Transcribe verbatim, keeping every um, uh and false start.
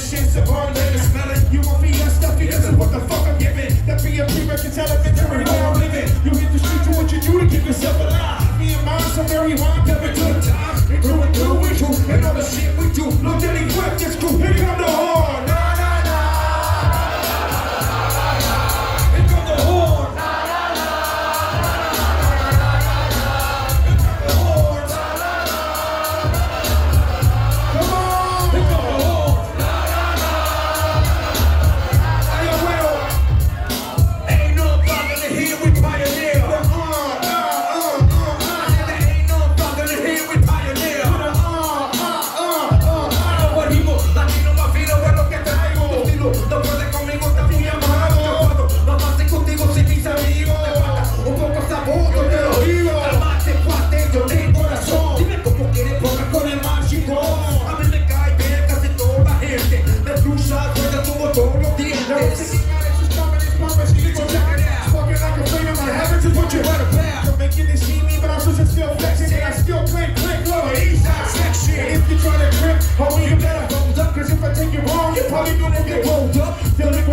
shit's upon me. Smell it, you want me, I stuff it. This is what the fuck I'm giving. That be a prerequisite elementary where I'm living. You hit the street, do what you do to keep yourself alive. Me and mine, so very wine, never good times. We do it, do we do, and all the shit we do. No delinquent, this crew, here come the horn. Nah, nah, nah. Here come the horn. Nah, nah, nah. Here come the horn. Nah, nah, nah. Come on. Here come the horn. Nah, nah, nah. Hey, well, ain't no problem in here, we pioneer. Uh, uh, uh, uh, uh. There ain't no problem in here, we pioneer. Uh, uh, uh, uh, uh. What he was, latino, más fino, es lo que traigo. Tu estilo, no puedes conmigo, está bien amado. Yo puedo, no pase contigo sin mis amigos. Te falta un poco sabor, yo te lo digo. Calmate, cuate, yo tengo corazón. Dime cómo quieres poner con el mágico. A mí me cae bien casi toda la gente. Me cruza, suelta tu motor, los dientes. You're making this see me, but I'm supposed to still flexing. And I still click, click, low, east side section. If you try to grip, homie, you better hold up. Cause if I take you wrong, you're probably gonna get rolled up. Delinquent